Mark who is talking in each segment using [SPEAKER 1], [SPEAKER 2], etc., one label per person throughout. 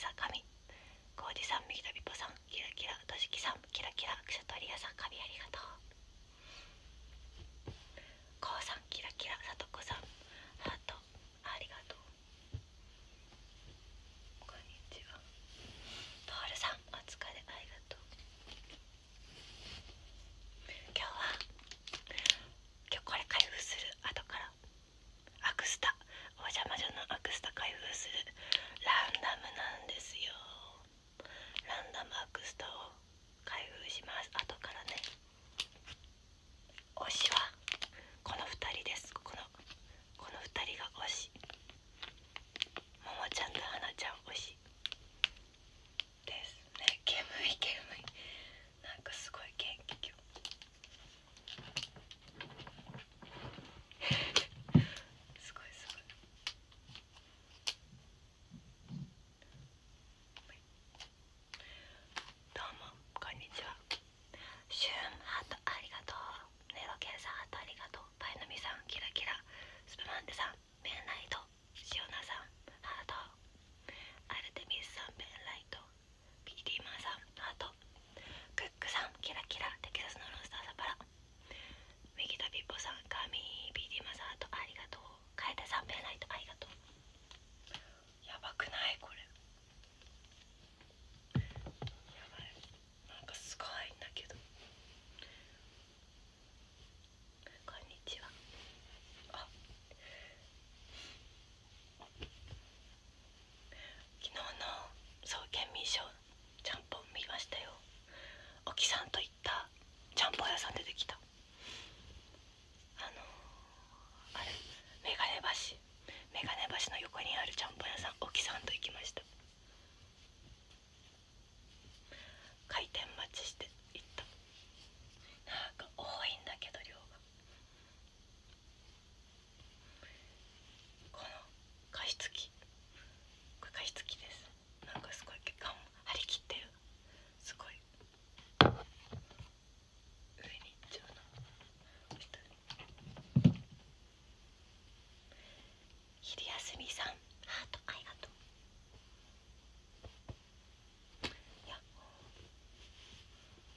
[SPEAKER 1] 神、コウジさん、右田ピポさん、キラキラ、としきさん、キラキラ、クシャトリアさん、神ありがとう。コウさん、キラキラ、さとこさん、ハートありがとう。こんにちは。トールさん、お疲れ、ありがとう。今日これ開封する。後からアクスタ、お邪魔女のアクスタ開封する。ランダムなんですよ。ランダムアクスタを開封します。後からね。推しはこの2人です。この2人が推し。ももちゃんとはなちゃん推しですね。煙いなんかすごい元気今日。すごいどうもこんにちは。シューンハートありがとう。ネロケンさんハートありがとう。パイのみさんキラキラ、スプマンデさんベンライト、シオナさんハート、アルテミスさんベンライト、ピーティーマンさんハート、クックさんキラキラ、テキサスのロースターサパラ、右田ピッポさんカミー、ピーティーマンさんハートありがとう。カエテさんベンライトありがとう。やばくないこれ。やばい、なんかすごいんだけど。こんにちは。あ、昨日の県民賞ちゃんぽん見ましたよ。おきさんと行ったちゃんぽん屋さん出てきた。あれメガネ橋の横にあるちゃんぽん屋さん、おきさんと行きました。開店待ちして行った。なんか多いんだけど量が。この加湿器、これ加湿器です。なんかすごい張り切ってる。すごい上に行っちゃうな。昼休みさんハートありがとう。いや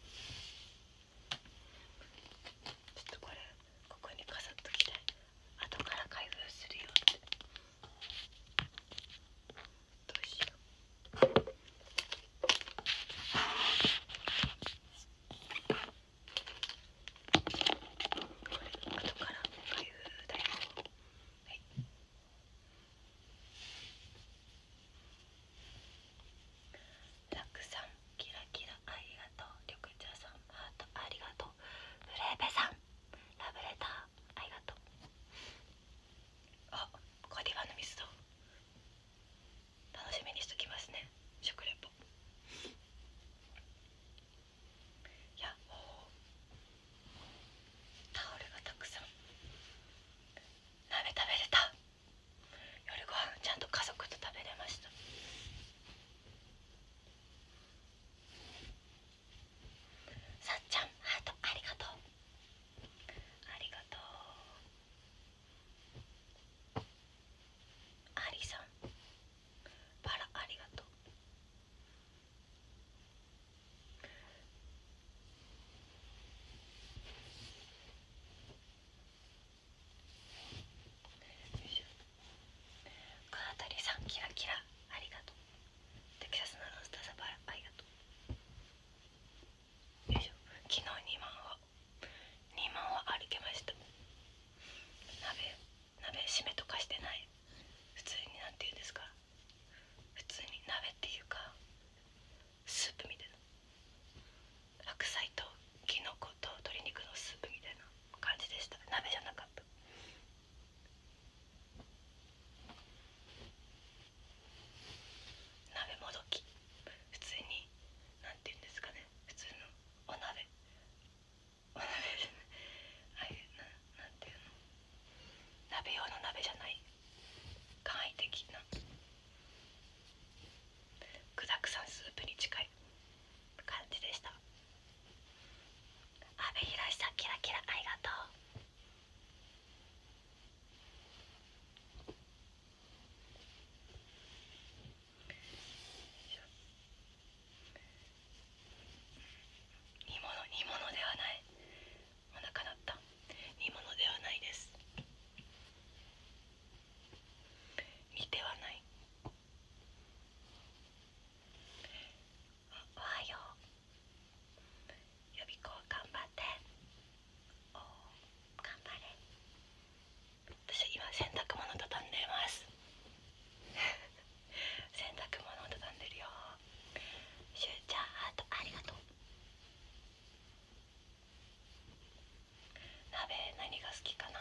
[SPEAKER 1] きかな。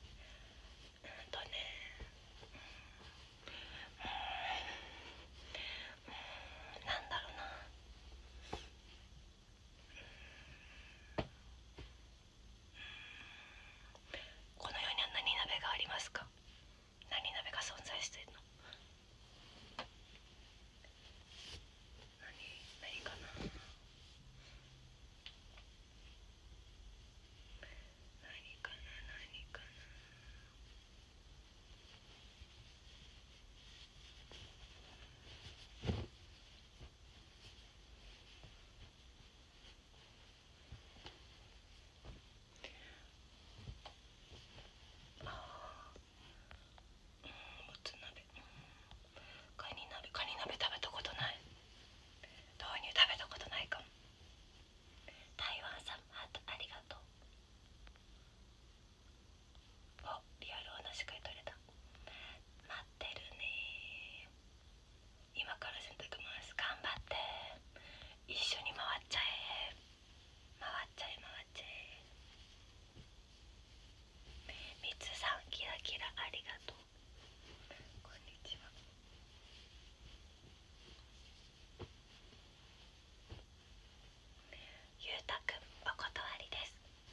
[SPEAKER 1] なんだろうな。この世には何鍋がありますか？何鍋が存在しているの？何かな。何かな。もつ鍋、カニ鍋食べたことない。豆乳食べたことないかも。台湾さんハートありがとう。お、リアルお話し会取れた。待ってるね。今から洗濯回す。頑張って。一緒に回っちゃえ。回っちゃえ。みつさんキラキラありがとう。こんにちは。ゆうたくんお断りです。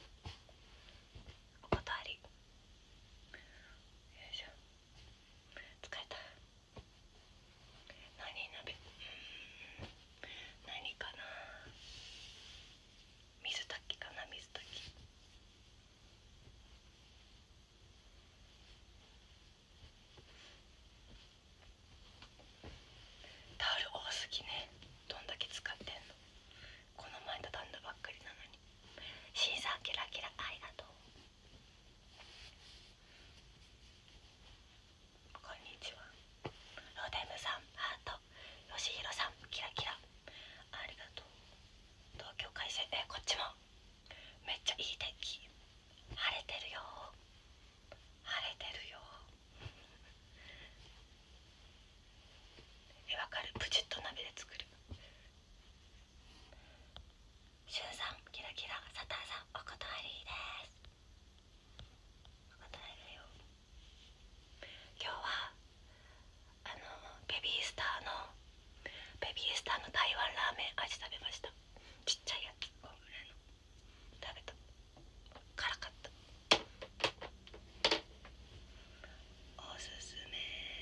[SPEAKER 1] お断り。よいしょ。疲れた。何鍋、何かな。水炊きかな。水炊き。タオル多すぎね。どんだけ使ってんの。この前畳んだばっかりなのに。シーさんキラキラありがとう。こんにちは。ロデムさんハート。よしひろさんキラキラありがとう。東京快晴。こっちもめっちゃいい天気。晴れてるよ。わかる。プチッと鍋で作る。しゅんさんキラキラ。サターさんお断りです。お断りだよ。今日はベビースターの台湾ラーメン味食べました。ちっちゃいやつ、こんぐらいの食べた。辛かった。おすすめ。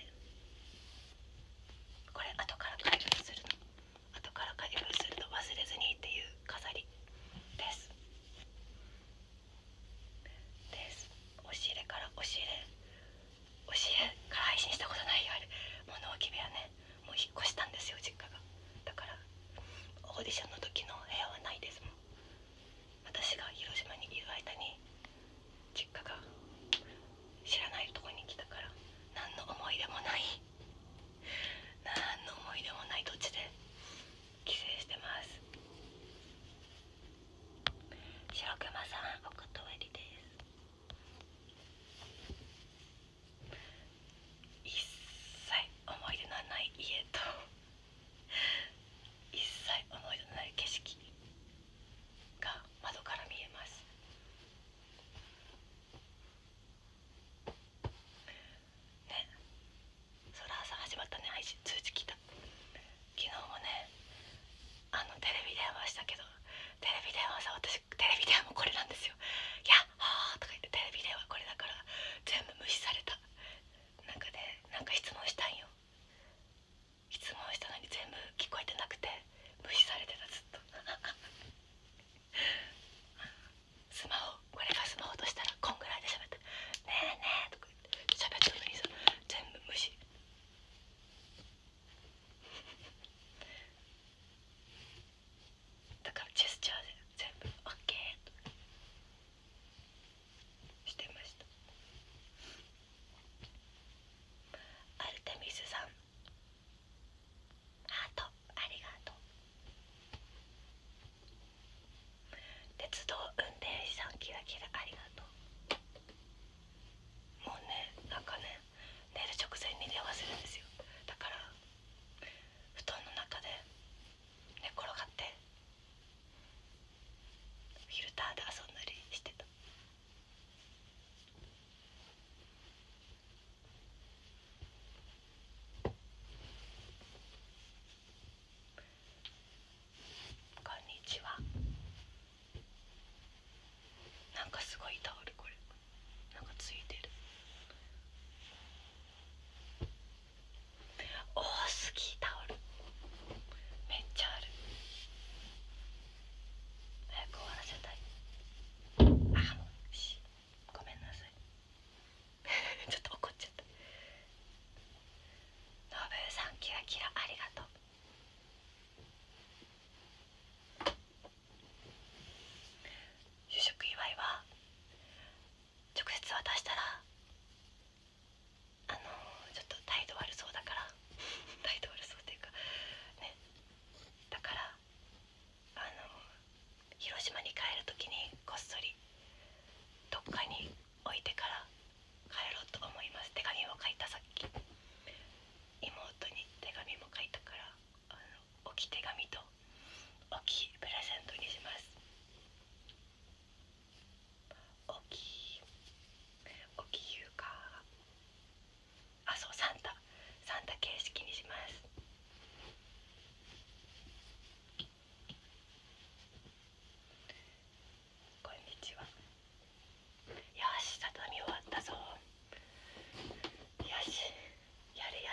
[SPEAKER 1] これ後から開封するの忘れずにっていう飾りです押し入れから配信したことないよ。あれ物置部屋ね。もう引っ越したんですよ、実家が。だからオーディションの時の部屋はないですもん。私が広島にいる間に実家が知らないとこに来たから、何の思い出もない土地で帰省してます。白熊さんお断りです。一切思い出のない家と一切思い出のない景色が窓から見えますね。ソラーさん始まったね。配信通知来た。昨日もねテレビ電話したけど、テレビ電話もこれなんですよ。いやはーとか言って、テレビ電話これだから全部無視された。なんか質問したんよ。質問したのに全部聞こえてなくて無視されてた、ずっと。これがスマホとしたらこんぐらいで喋って「ねえねえ」とか言って喋ったのにさ、全部無視。だからジェスチャーで全部 OK としてました。アルテミスさんハートありがとう。鉄道運転士さんキ大きいプレゼントにします。大きいいうか、あ、そう、サンタ形式にします。こんにちは。よし、畳終わったぞ。よし、やれ。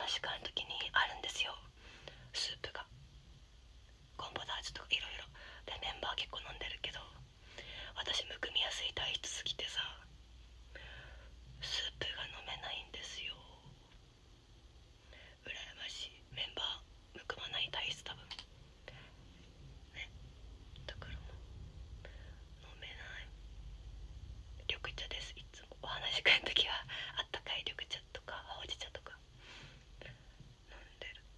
[SPEAKER 1] 話し会の時にあるんですよ、スープが。コンポタージュとかいろいろで、メンバー結構飲んでるけど、私むくみやすい体質すぎてさ、スープが飲めないんですよ。羨ましい。メンバーむくまない体質多分ね。だからもう飲めない。緑茶です。いつもお話し会の時はあったかい緑茶とかほうじ茶とか飲んでる。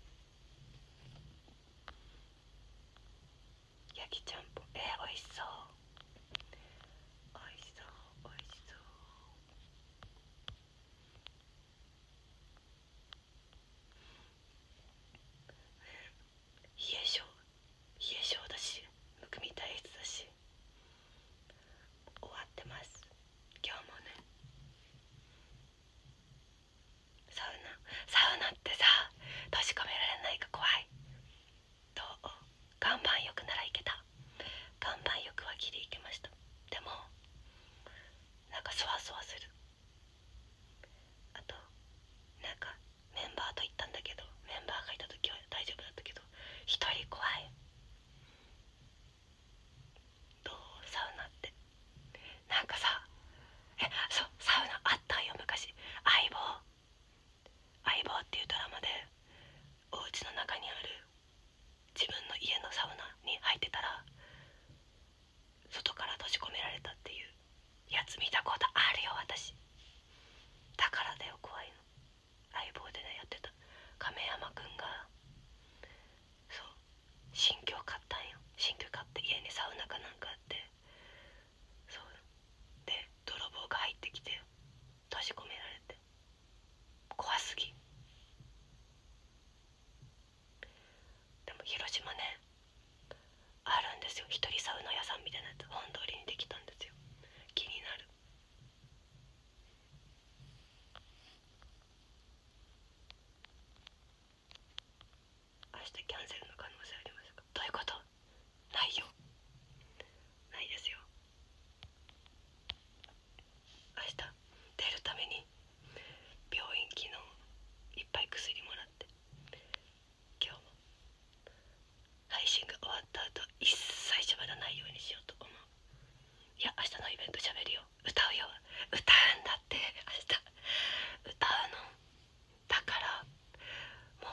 [SPEAKER 1] 焼きちゃんぽん、美味しそう、美味しそう、美味しそう。冷え性、冷え性だし、むくみ体質だし、終わってます。今日もね、サウナってさ、閉じ込められないか怖い。どう？岩盤浴ならいけた。岩盤浴はギリいけました。でもなんかそわそわする。あとなんかメンバーと行ったんだけど、メンバーがいた時は大丈夫だったけど、一人怖い。どう？サウナってなんかさ、そう、サウナあったんよ昔。相棒っていうドラマで、お家の中にある自分の家のサウナに入ってたら外から閉じ込められたっていうやつ見たことあるよ私。だからだよ怖いの。相棒でねやってた亀山くんが、そう、新居買ったんよ。新居買って家にサウナかなんかあって、そうで泥棒が入ってきて閉じ込められて、怖すぎ。でも広島ねあるんですよ、一人サウナ屋さんみたいなやつ、本通りにできたんですよ。気になる。明日キャンセルの可能性ありますか？どういうこと？ないよ、ないですよ。明日出るために病院昨日いっぱい薬もらって、今日も配信が終わった後一切喋らないようにしようと思う。いや明日のイベント喋るよ、歌うよ。歌うんだって明日、歌うの。だからも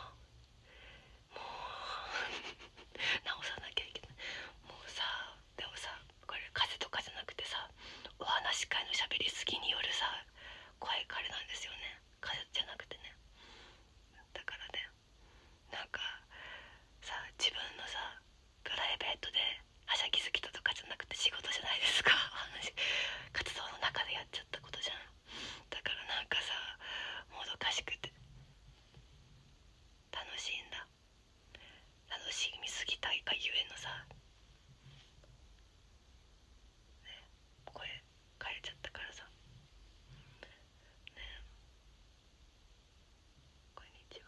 [SPEAKER 1] う直さなきゃいけない。もうさ、でもさ、これ風邪とかじゃなくてさ、お話し会の喋りすぎによるさ声枯れなんですよね。風邪じゃなくてね。だからね、なんかさ、自分のさプライベートではしゃぎすぎたとかじゃなくて仕事じゃないですか。話活動の中でやっちゃったことじゃん。だからなんかさ、もどかしくて楽しいんだ。楽しみすぎたいがゆえのさ、ね、声枯れちゃったからさ。ね、こんにちは。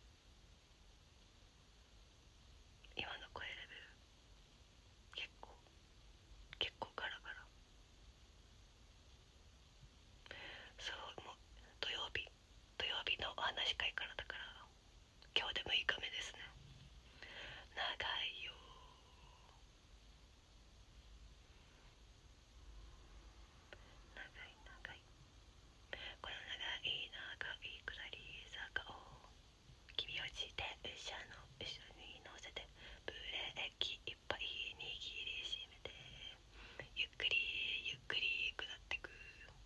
[SPEAKER 1] 今の声レベル結構ガラガラ。そう、もう土曜日のお話し会からだから、今日で6日目ですね。長いよ。長い長い。この長い長い下り坂を君を自転車の後ろに乗せて、ブレーキいっぱい握りしめて、ゆっくりゆっくり下ってく。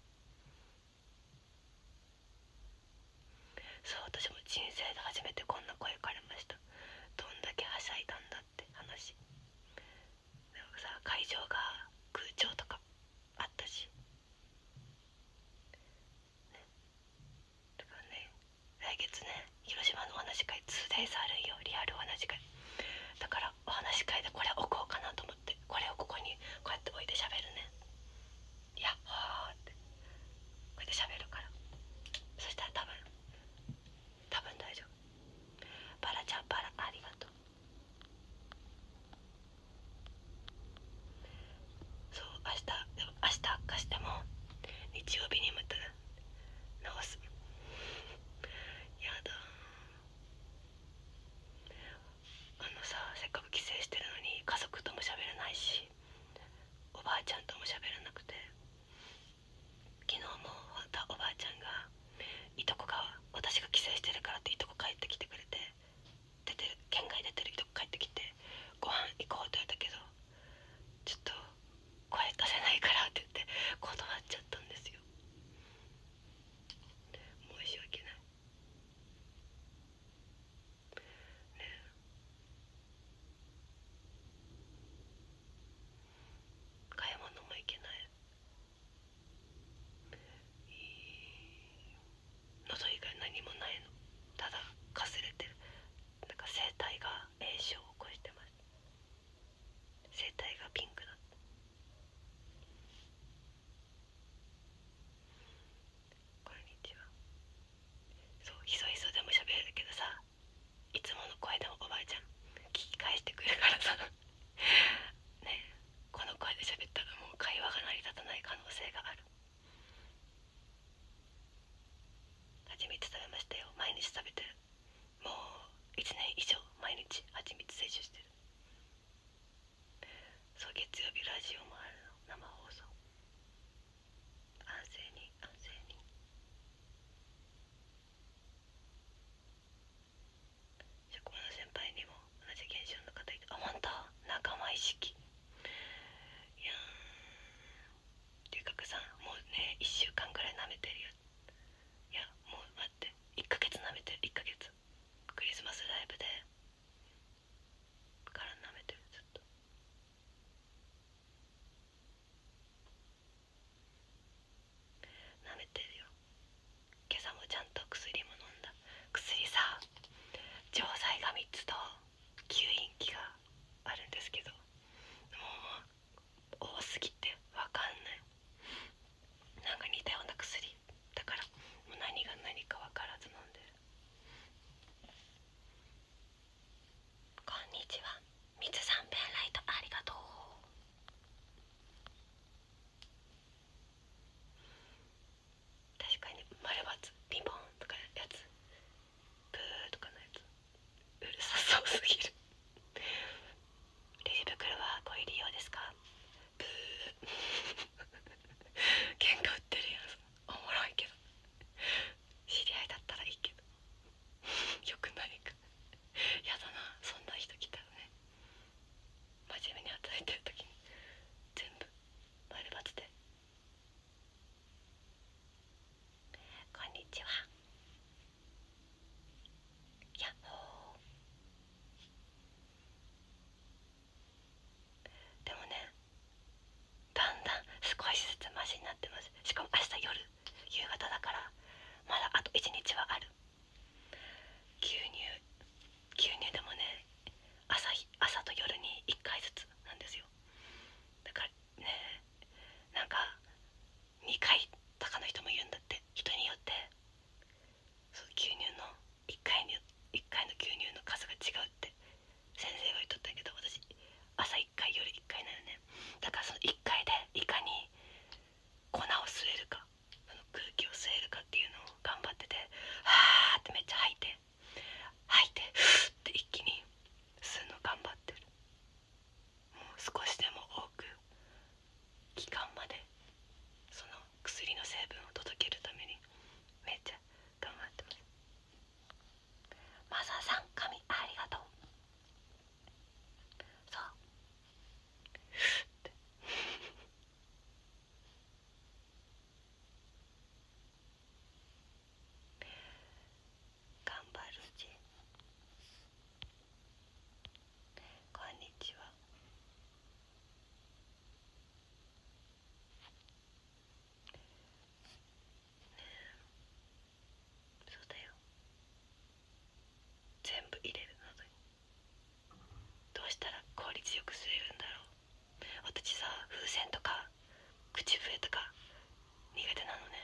[SPEAKER 1] そう、私も人生で初めてこんな声かれました。どんだけはしゃいだんだって話。でもさ、会場が空調とかあったしね。だからね、来月ね広島のお話し会 2days あるんよ、リアルお話し会。だからお話し会でこれ置こうかなと思って、これをここにこうやって置いて喋るね。いやはーってこうやって喋るから、そしたら多分大丈夫。バラちゃん、バラありがとう。そう、明日悪化しても日曜日にまた直す。や一日はある。牛乳でもね、朝と夜に1回ずつなんですよ。だからね、なんか2回とかの人もいるんだって。人によってそう牛乳の1回の牛乳の数が違うって先生が言っとったけど、私朝1回夜1回なのね。だからその1回でいかに粉を吸えるか、その空気を吸えるかっていうのを頑張ってて、はーってめっちゃ吐いてふーって一気に吸うの頑張ってる。もう少しでも多く気管までその薬の成分を届けるためにめっちゃ頑張ってます。マサさん、髪ありがとう。そうって頑張るじ。こんにちは。そうだよ、全部入れるのにどうしたら効率よく吸えるんだろう。私さ、風船とか口笛とか苦手なのね。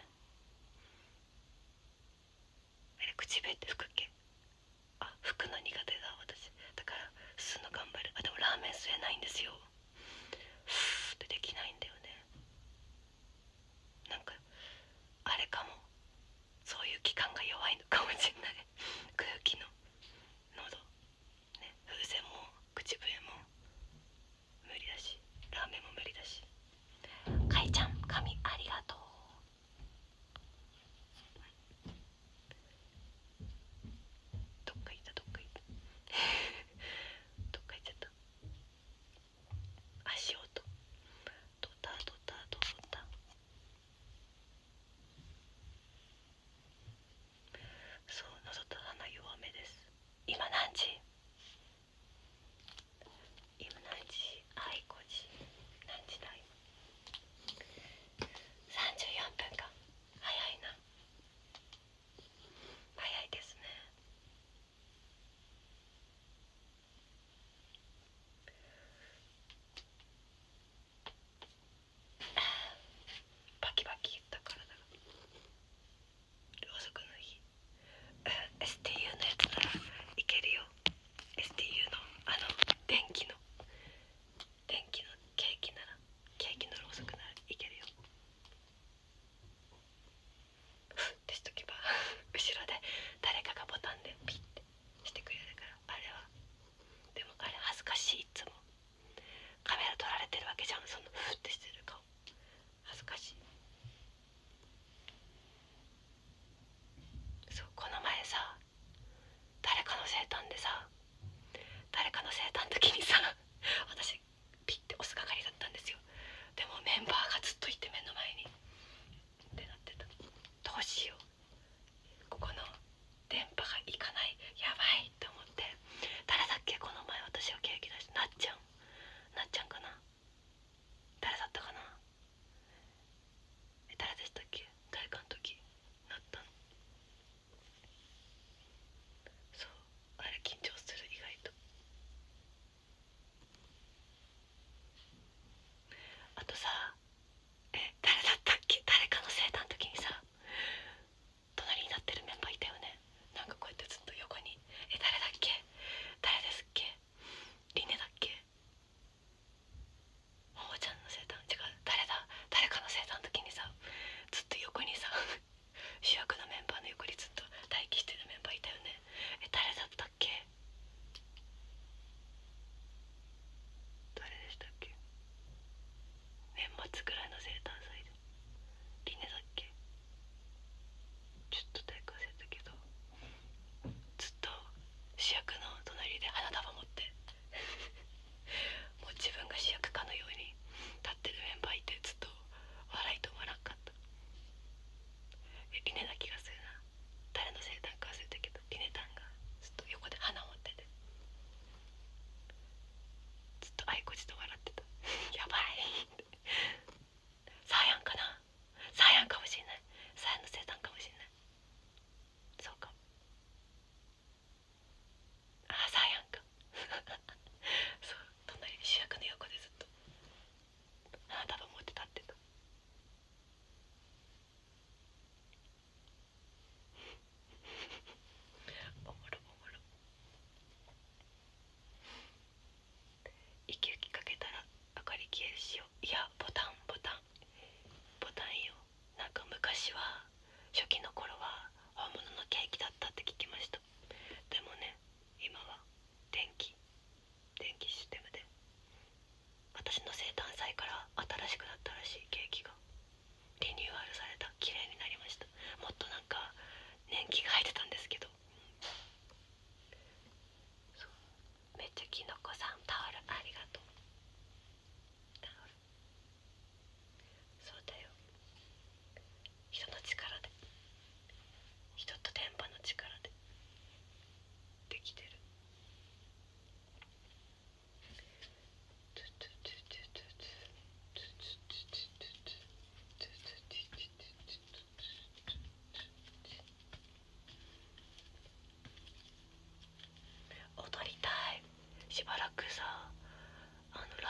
[SPEAKER 1] あれ、口笛って吹くっけ？吹くの苦手だ私。だから吸うの頑張る。でもラーメン吸えないんですよ。ふーってできないんだよね。なんかあれかも、そういう器官が弱いのかもしれない。空気の喉ね、風船も口笛も無理だし、ラーメンも無理だし。かいちゃん、髪ありがとう。どっか行ったどっか行ったどっか行っちゃった。足音ドタドタドタ。そう、喉と鼻弱めです。今何時？今何時？5時。何時だ今？30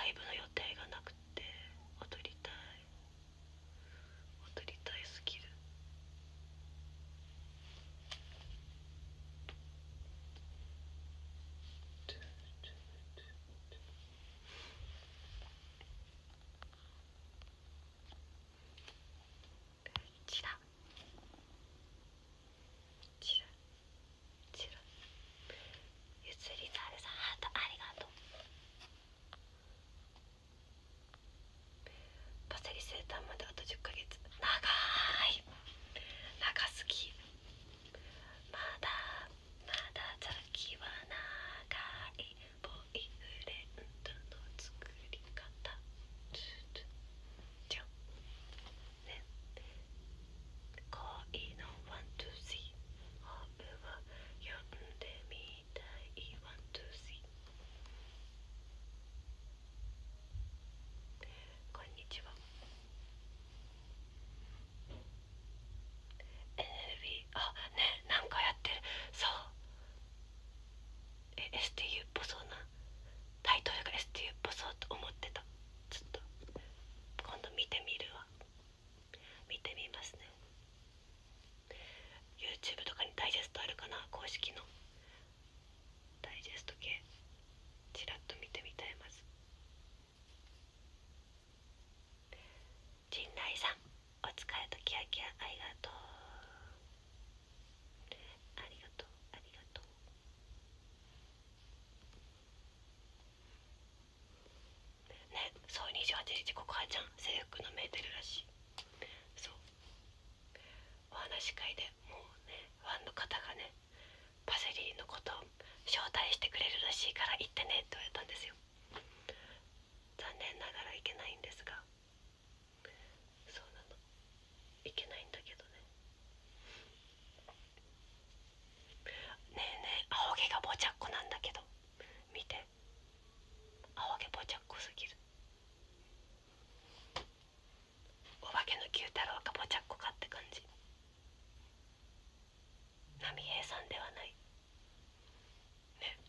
[SPEAKER 1] イブの予定がなくて、踊りたいすぎる。チラチラチラ。ゆつりざるさん、ハートありがとう。パセリ生誕まであと10ヶ月。長い、長すぎ。まだ先は長い。ボーイフレンドの作り方じゃんね。恋のワンツースリー、本を読んでみたい。ワンツースリー。こんにちは。 NLB、 あ、ね、なんかやってる。そう、STU っぽそうなタイトルが STU っぽそうと思ってた。ちょっと今度見てみるわ。見てみますね。 YouTube とかにダイジェストあるかな、公式のダイジェスト系。ちらっと見てみたい。まず陣内さん、お疲れとキラキラありがとう。ありがとうありがとう。ね、そう28日ココアちゃん制服のメーテルらしい。そう、お話し会でもうね、ファンの方がね、パセリのことを招待してくれるらしいから行ってねって言われたんですよ。残念ながら行けないんですが、そうなの、行けないんだけどね。ねえねえ、青毛がぼちゃっこなんだけど、見て、青毛ぼちゃっこすぎる。お化けの九太郎かぼちゃっこかって感じ。波平さんではないね。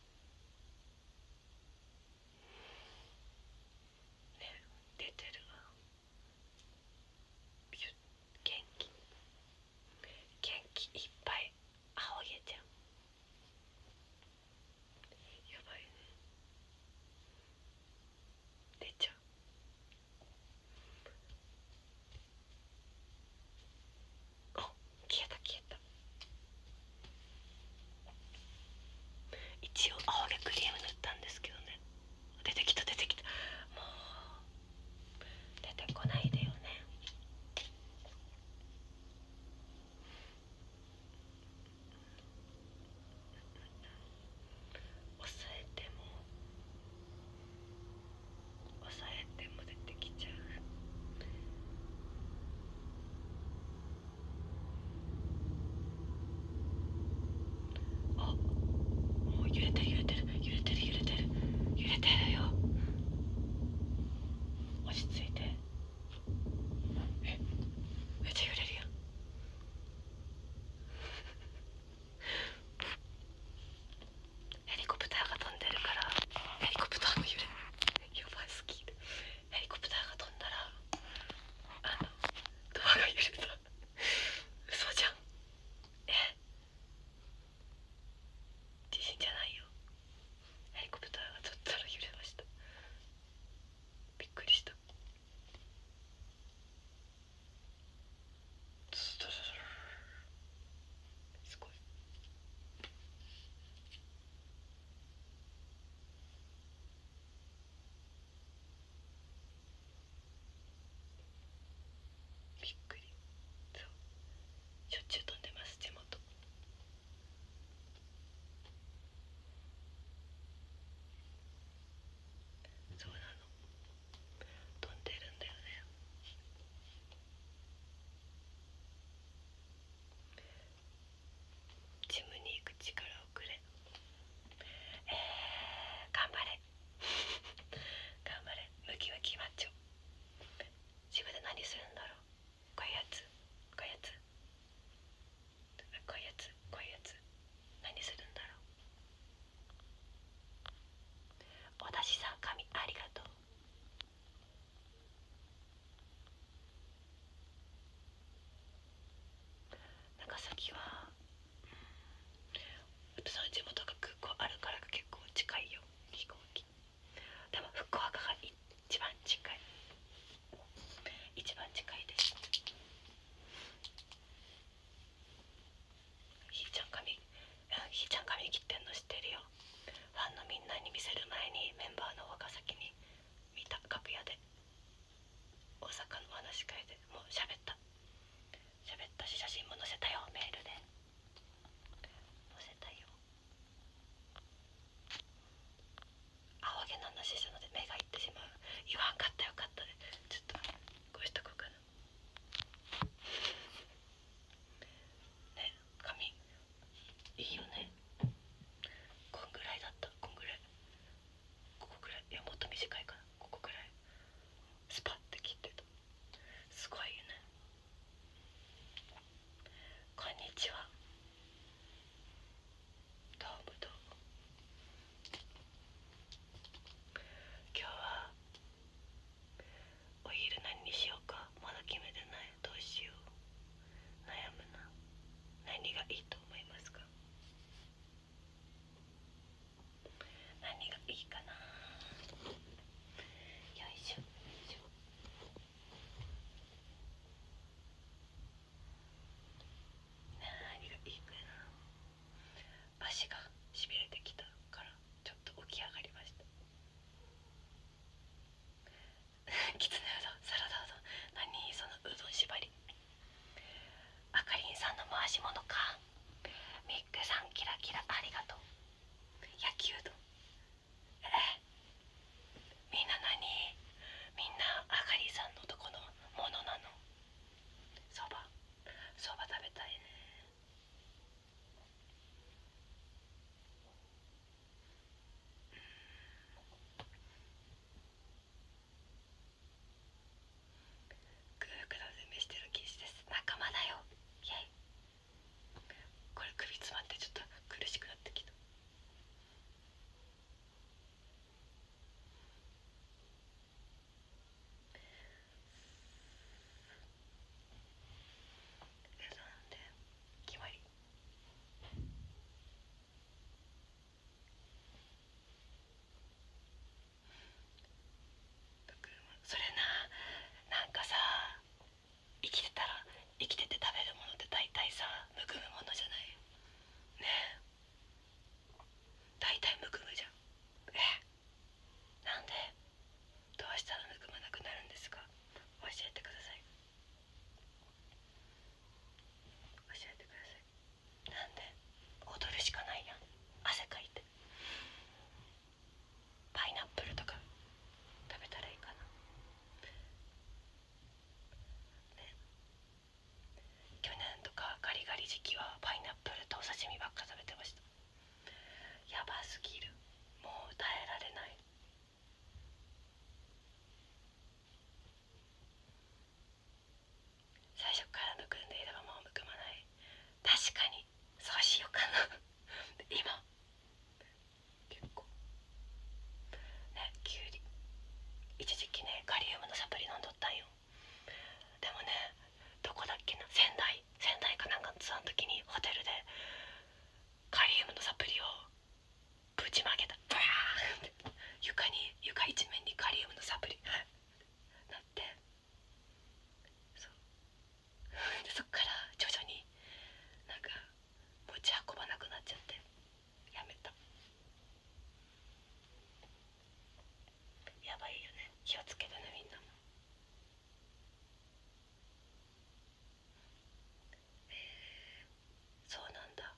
[SPEAKER 1] ね、出てるわ。元気いっぱい、青毛ちゃん。やばいね、出ちゃう。あ、消えた。一応青毛クリーム塗ったんですけどね。出てきた。もう出てこないでよね。抑えても出てきちゃう。あ、もう揺れてるよ。落ち着いて。めっちゃ揺れるやん。ヘリコプターが飛んでるから、ヘリコプターの揺れやばすぎる。ヘリコプターが飛んだら、ドアが揺れた。嘘じゃん。地震じゃないよ。ヘリコプターが飛んだら揺れました。びっくりした。すごい。びっくり。そう、しょっちゅう飛んでます、地元。そうなの、飛んでるんだよね。ジムに行く力をくれ。頑張れムキムキマッチョ。ジムで何するんだろう。これや短いかな、ここくらいスパッて切ってた。すごいよね。こんにちは。どうもどうも。今日はお昼何にしようかまだ決めてない。どうしよう、悩むな。何がいいと思いますか？何がいいかな。よいしょ。何がいいかな。足がしびれてきたからちょっと起き上がりました。きつねうどん、サラダうどん、何そのうどん縛り。あかりんさんの回し物か。ミックさんキラキラありがとう。焼きうどん。みんなみんなあかりんさんのとこのものなの？そば食べたいね。グーグラで飯してるキスです。仲間だよ。イェイ。これ首詰まってちょっと苦しくなってきた。なんで決まり。それなんかさ、生きてて食べるものって大体さむくむものじゃないね。大体むくむじゃん。なんでどうしたらむくまなくなるんですか？教えてください。教えてください。なんで？踊るしかないやん。汗かいて。パイナップルとか食べたらいいかな。ね、去年とかガリガリ時期はパイナップルとお刺身ばっか食べてました。やばすぎる。もう耐えられない。最初からむくんでいればもうむくまない。確かにそうしようかな。今結構ね、きゅうり一時期ねカリウムのサプリ飲んどったんよ。でもね、どこだっけな、仙台かなんかのツアーの時にホテルでカリウムのサプリをぶちまけた。ブワーンって床一面にカリウムのサプリなって、でそっから徐々になんか持ち運ばなくなっちゃってやめた。やばいよね。気をつけてね、みんなも。そうなんだ。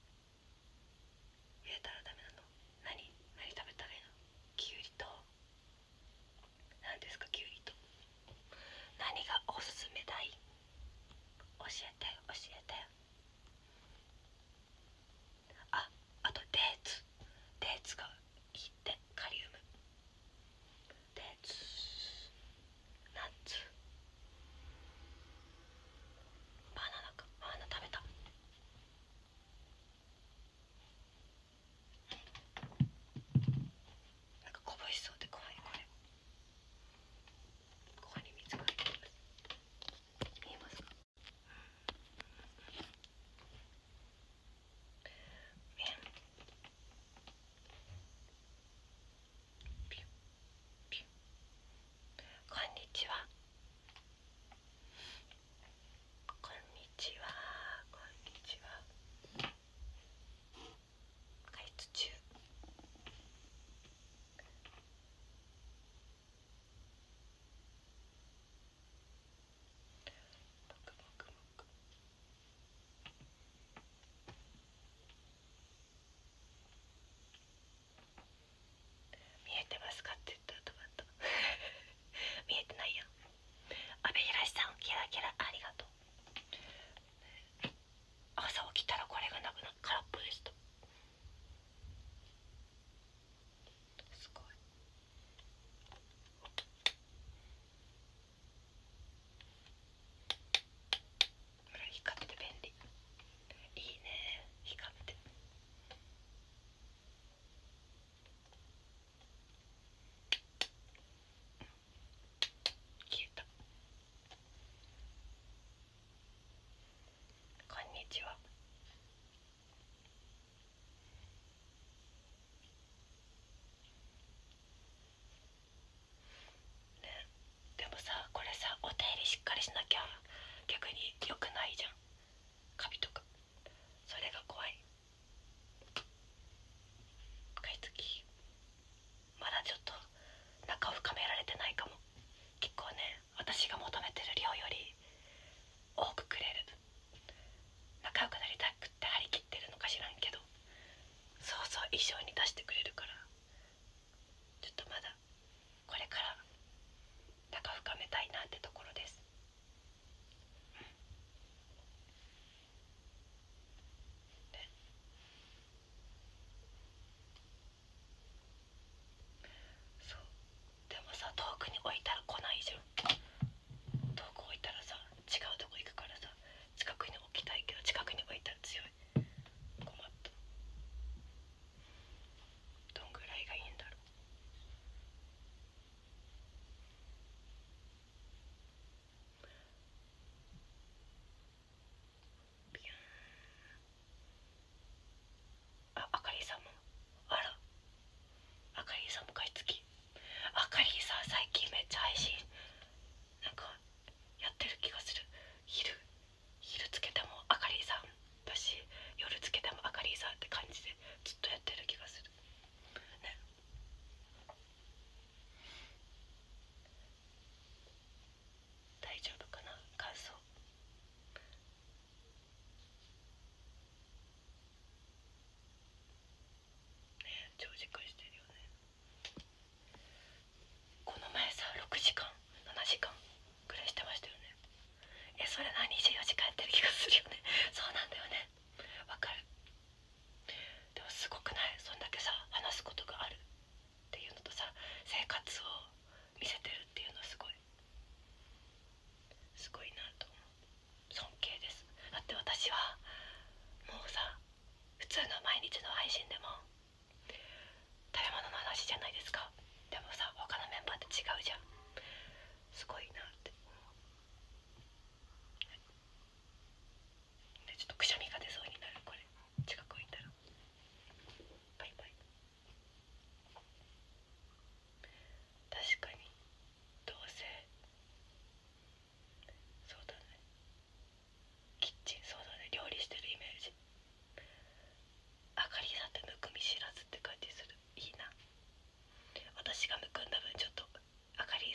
[SPEAKER 1] 入れたらダメなの？何食べたらいいの？きゅうりと何ですか？きゅうりと何がおすすめだい？教えて。あとデーツがいいって。カリウム、デーツ、ナッツ、バナナ食べた。なんかこぼしそうで怖い。ここに水が入ってます。見えますか？ピュピュ。こんにちは。加湿中。見えてますかって言ったら止まった。見えてないやん。阿部寛さんキラキラありがとう。朝起きたらこれがなくなっ空っぽでした。すごい。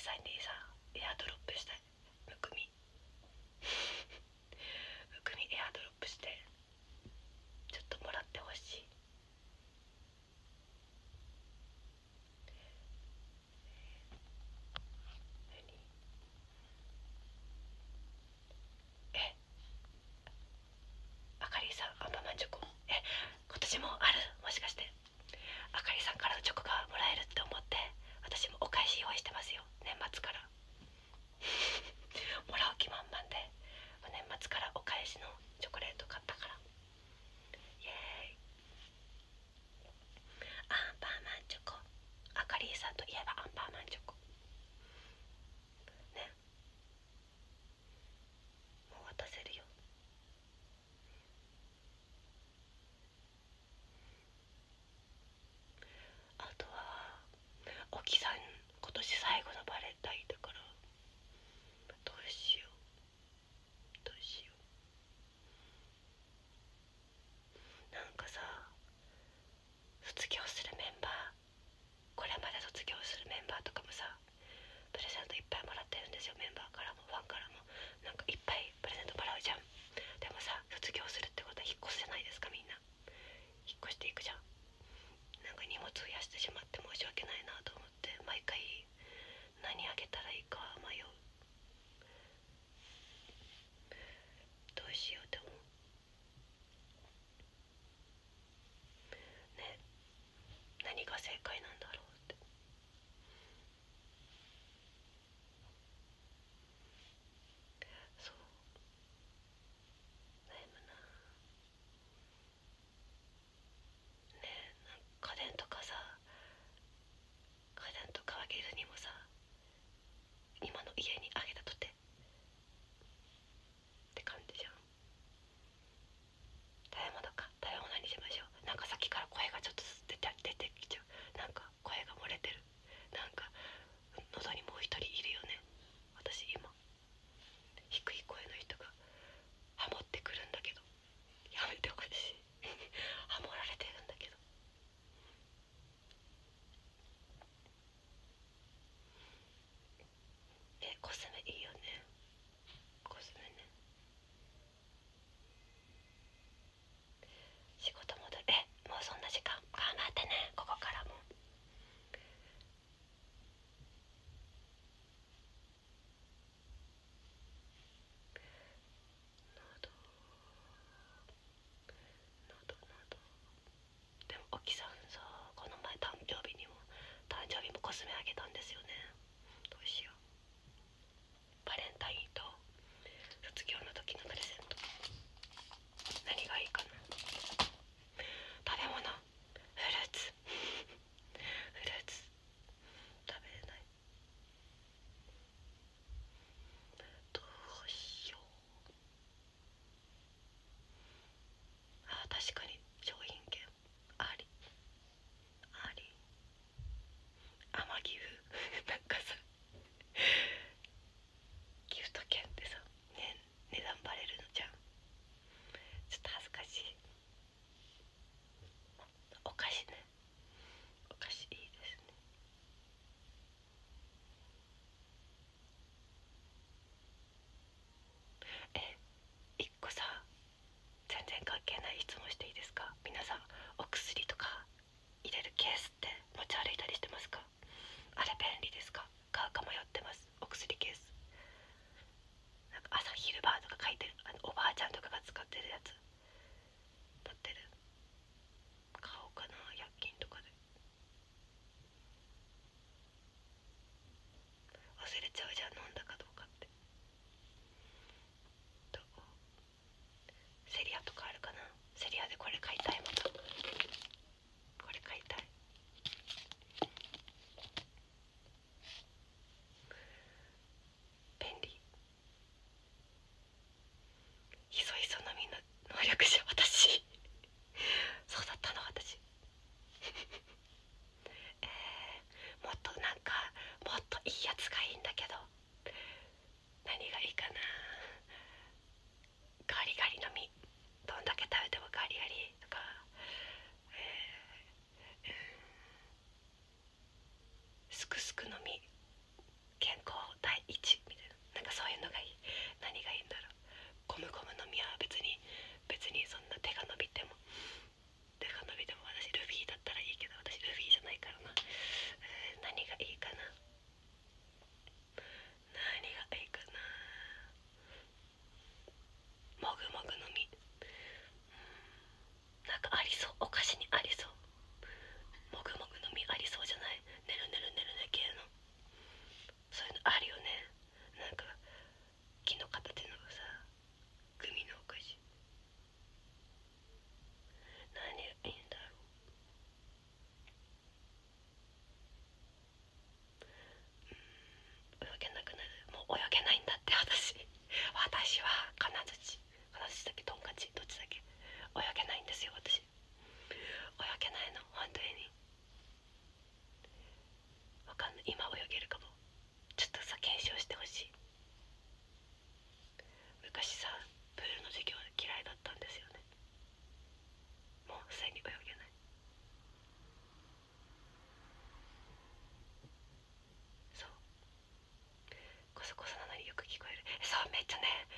[SPEAKER 1] さんにさエアドロップしたい。むくみエアドロップしてちょっともらってほしい。あかりさんアンパンマンチョコ、今年もある？もしかしてあかりさんからのチョコがもらえるって思って私もお返し用意してますよ。年末からもらう気満々で年末からお返しのチョコレート買ったから。イエーイ。アンパンマンチョコ、あかりさんといえばアンパンマンチョコね。もう渡せるよ。あとはおきさん今年最後のバレンタインだからどうしようどうしよう。なんかさ卒業するメンバー、これまで卒業するメンバーとかもさプレゼントいっぱいもらってるんですよ。メンバーからもファンからもなんかいっぱいプレゼントもらうじゃん。でもさ卒業するってことは引っ越せないですか？みんな引っ越していくじゃん。なんか荷物増やしてしまって申し訳ないなと思って毎回何あげたらいいか迷う。どうしようって思うね。何が正解なんだろうって。そう悩むな。ねえ、なんか家電とかさ、家電とかあげるにもさ今の家にあげたとてって感じじゃん。食べ物か、食べ物にしましょう。なんかさっきから声がちょっと出てきちゃう。なんか声が漏れてる。なんか喉にもう一人いるよね。私今低い声の人がハモってくるんだけどやめてほしいハモられてるんだけど。コスメいいよね。コスメね。仕事戻る。もうそんな時間頑張ってね。ここからも喉喉。でもおきさんさ、この前誕生日もコスメあげたんですよね。どうしよう。バレンタインと卒業の時のプレゼント何がいいかな。食べ物、フルーツフルーツ食べれない。どうしよう。確かに商品券ありあり。天城なんかさギフト券ってさ、ね、値段バレるのじゃん。ちょっと恥ずかしい。お菓子ね。お菓子いいですね。一個さ全然関係ない質問していいですか？皆さんお薬とか入れるケースって持ち歩いたりしてますか？あれ便利ですか？買うか迷ってます。お薬ケースなんか朝昼晩とか書いてる、おばあちゃんとかが使ってるやつ持ってる。買おうかな、薬品とかで。忘れちゃうじゃん飲んだかどうかって。どう？セリアとかあるかな。セリアでこれ買いたい。またこれ買いたい。便利。ひそひそのみの能力者私そうだったの私もっとなんかもっといいやつがいいんだけど何がいいかな。ガリガリの実、どんだけ食べてもガリガリとか、すくすくの実、健ソコソなのによく聞こえる。そうめっちゃね